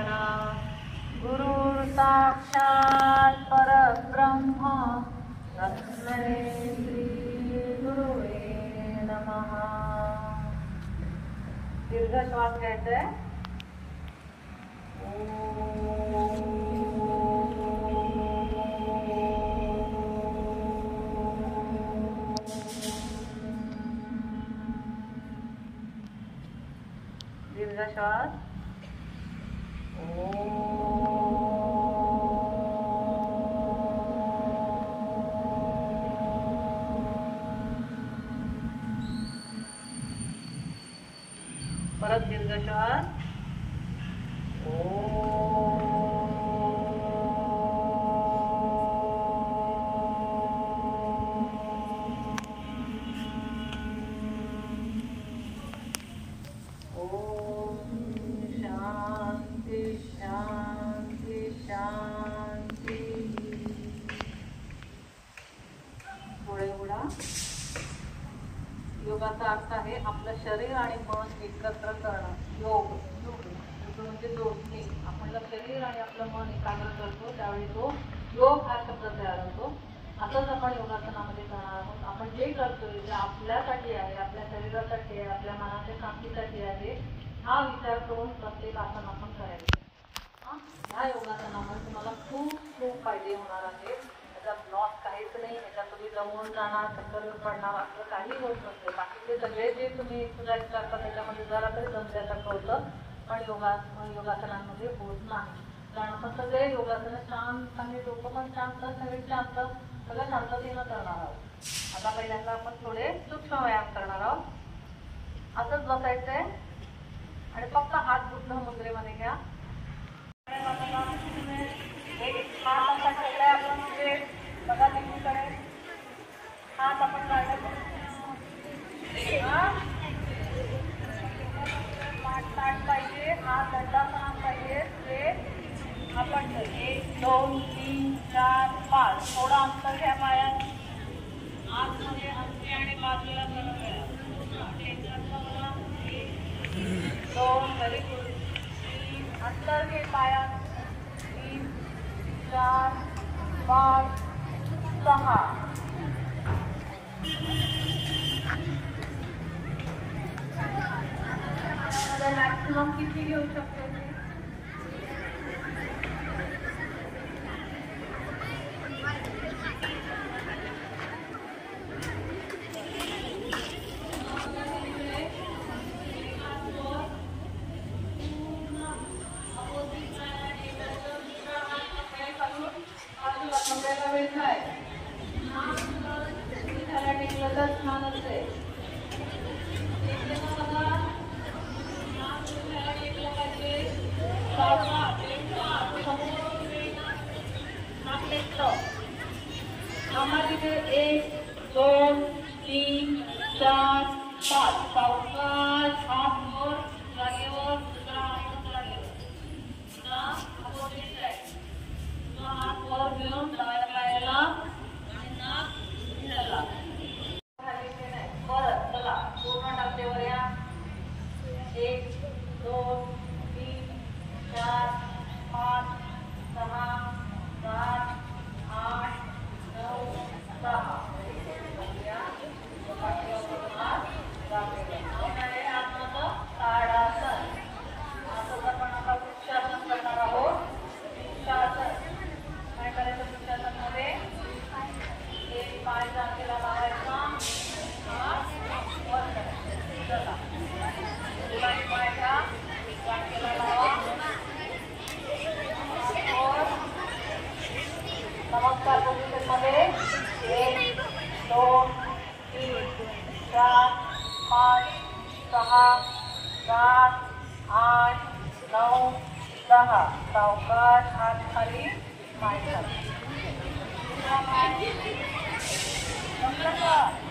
गुरुर् साक्षात् परब्रह्म तस्मै श्री गुरुवे नमः। दीर्घ श्वास घ्यायचा आहे। दीर्घ श्वास। परत दीर्घ श्वास। शांति शांति शांति। थोडे उघडा। योगाचा अर्थ आहे आपलं शरीर आणि मन एकत्र करणं। योग म्हणजे जोडणे। आपण शरीर आणि आपलं मन एकाग्र करतो त्यावेळी तो योग हा शब्द तयार होतो। असंच आपण योगासनामध्ये करणार आहोत। आपण जे करतोय ते आपल्यासाठी आहे, आपल्या शरीरासाठी आहे, आपल्या मनाच्या शांतीसाठी आहे, हा विचार करून प्रत्येक आसन आपण करायचं। ह्या योगासनामुळे तुम्हाला खूप खूप फायदे होणार आहेत। त्याच्यात लॉस काहीच नाही, त्याच्यात तुम्ही जमून जाणार, चक्कर पडणार असं काही होत नसते। बाकीचे सगळे जे तुम्ही एक्सरसाइज करता त्याच्यामध्ये जरा तरी दमल्यासारखं होतं, पण योगासनांमध्ये होत नाही। कारण आपण सगळे योगासन शांत आणि डोकं पण शांत, शरीर शांत, सगळं शांततेनं करणार आहोत। आता पहिल्यांदा आपण थोडे सूक्ष्म व्यायाम करणार आहोत। असंच बसायचंय आणि फक्त हात बुद्ध मुद्रेमध्ये घ्या। हात असा ठेवलाय आपण म्हणजे बघा नेहमीकडे हात आपण काढायचं ताट पाहिजे, हात दंडासनात पाहिजे। ते आपण 1 2 3 4 5 थोडं अंतर घ्या पायात, आतमध्ये अंगठी आणि बाजूला करा। 2 व्हेरी गुड। 3 अंतर घे पायात, 3 4 5 6। मॅक्सिमम किती घेऊ शकतो? छान असते। तिथे 1 2 3 4 5 सावकाश हात वर जागेवर, दुसरा हात जागेवर, हात वर घेऊन डाव्या पायाला आणि नाक भिडला। परत चला पूर्ण टाकतेवर या। 1 2 3 4 5 6 7 8 9 10। ताडासन। असंच आपण आता वृक्षासन करणार आहोत। वृक्षासन काय करायचं? वृक्षासनमध्ये एक पाय जागेला लावायचा, वर करायचा। चला दोन्ही पाय घ्या, जागेला लावा, नमस्कार पोझिशनमध्ये 1 2 3 4 5 6 7 8 9 10। सावकाश हात खाली, पाय खाली।